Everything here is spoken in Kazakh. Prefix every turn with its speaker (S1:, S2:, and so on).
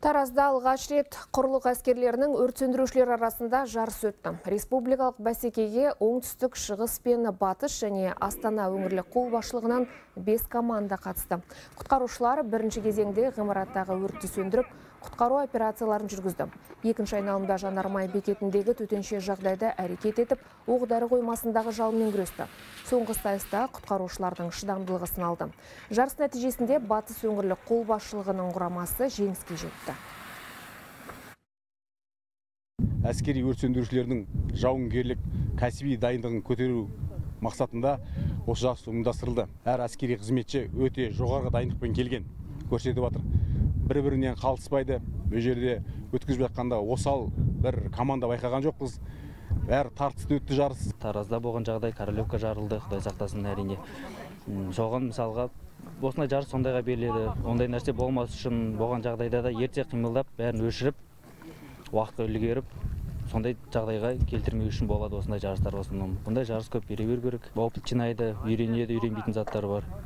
S1: Таразда алғаш рет құрлық әскерлерінің өрт сөндірушілер арасында жарыс өтті. Республикалық бәсекеге оңтүстік, шығыс пен батыс және Астана өңірлік қолбасшылығынан 5 команда қатысты. Құтқарушылар бірінші кезеңде ғимараттағы өртті сөндіріп, құтқару операцияларын жүргізді. Екінші айналымда жанармай бекетіндегі төтенше жағдайда әрекет етіп, оқ-дәрі қоймасындағы жалынмен күресті. Соңғы сайыста құтқарушылардың шыдамдылығы сыналды. Жарыс нәтижесінде батыс өңірлік қолбасшылығының құрамасы жеңіске жетті.
S2: Әскери өрт сөндірушілердің жауынгерлік кәсіби дайындығын көтеру мақсатында осы жарыс ұйымдастырылды. Әр әскери қызметші өте жоғарғы дайындықпен келген көрсетіп жатыр. Бір-бірінен қалыспайды. Бұл жерде өткізіп жатқанда осал бір команда байқаған жоқпыз. Бәрі тартысты өтті жарыс.
S3: Таразда болған жағдай Королевка жарылды, Құдай сақтасын әрине. Соған мысалға осындай жарыс сондайға беріледі. Ондай нәрсе болмас үшін болған жағдайда да ерте қимылдап, бәрін өшіріп, уақытқа үлгеріп, сондай жағдайға келтірмеу үшін болады осындай жарыстар осындай. Бұндай жарыс көп бере беру керек. Опыт жинайды, үйренеді, үйренбейтін заттар бар.